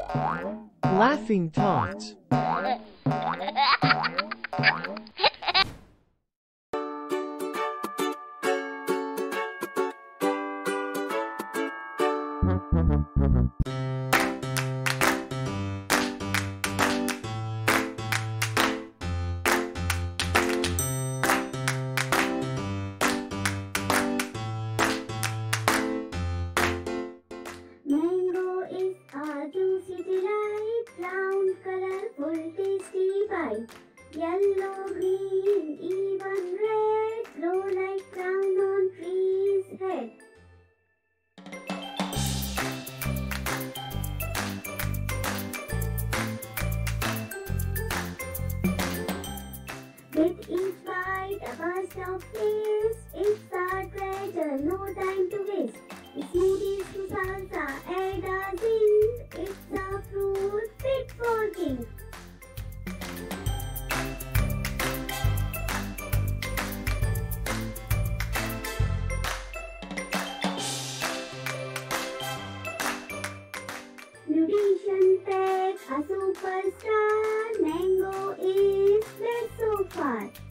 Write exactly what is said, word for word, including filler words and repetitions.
Laughing Tots. Mango is a juicy delight, round, colorful, tasty bite. Yellow, green, even red, grow like crown on tree's head. With each bite, a burst of taste. It's a treasure, no time to waste. Smoothies to salsa, add a zing. It's a fruit fit for king. Nutrition pack, a superstar. Mango is blessed so far.